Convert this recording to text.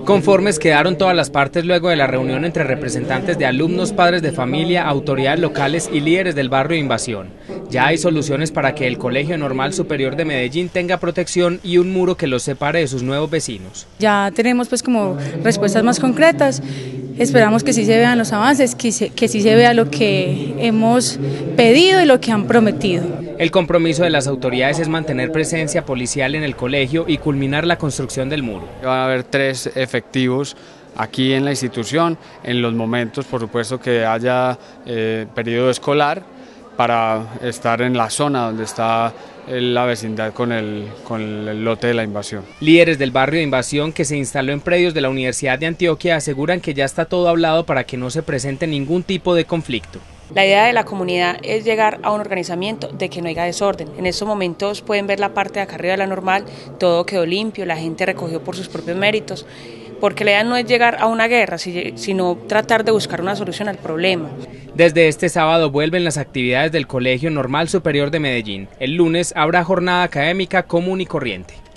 Conformes quedaron todas las partes luego de la reunión entre representantes de alumnos, padres de familia, autoridades locales y líderes del barrio de Invasión. Ya hay soluciones para que el Colegio Normal Superior de Medellín tenga protección y un muro que los separe de sus nuevos vecinos. Ya tenemos pues como respuestas más concretas. Esperamos que sí se vean los avances, que sí se vea lo que hemos pedido y lo que han prometido. El compromiso de las autoridades es mantener presencia policial en el colegio y culminar la construcción del muro. Va a haber 3 efectivos aquí en la institución, en los momentos, por supuesto, que haya periodo escolar, para estar en la zona donde está la vecindad con el lote de la Invasión. Líderes del barrio de Invasión, que se instaló en predios de la Universidad de Antioquia, aseguran que ya está todo hablado para que no se presente ningún tipo de conflicto. La idea de la comunidad es llegar a un organizamiento de que no haya desorden. En estos momentos pueden ver la parte de acá arriba de la Normal, todo quedó limpio, la gente recogió por sus propios méritos, porque la idea no es llegar a una guerra, sino tratar de buscar una solución al problema. Desde este sábado vuelven las actividades del Colegio Normal Superior de Medellín. El lunes habrá jornada académica común y corriente.